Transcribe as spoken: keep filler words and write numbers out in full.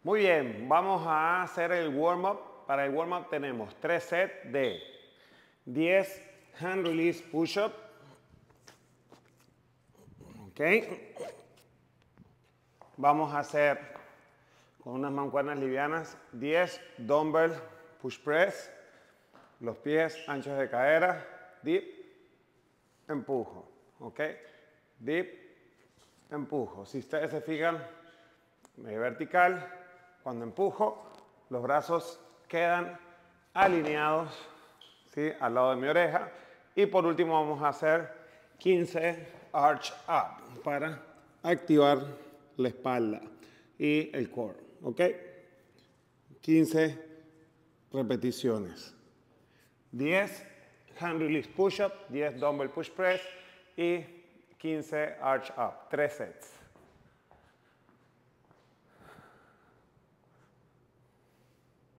Muy bien, vamos a hacer el warm-up. Para el warm-up tenemos tres sets de diez hand release push-up. Ok. Vamos a hacer con unas mancuernas livianas diez dumbbell push press. Los pies anchos de cadera. Dip, empujo. Ok. Dip, empujo. Si ustedes se fijan, medio vertical. Cuando empujo, los brazos quedan alineados, ¿sí?, al lado de mi oreja. Y por último vamos a hacer quince arch up para activar la espalda y el core. ¿Ok? quince repeticiones. diez hand release push up, diez dumbbell push press y quince arch up. tres sets.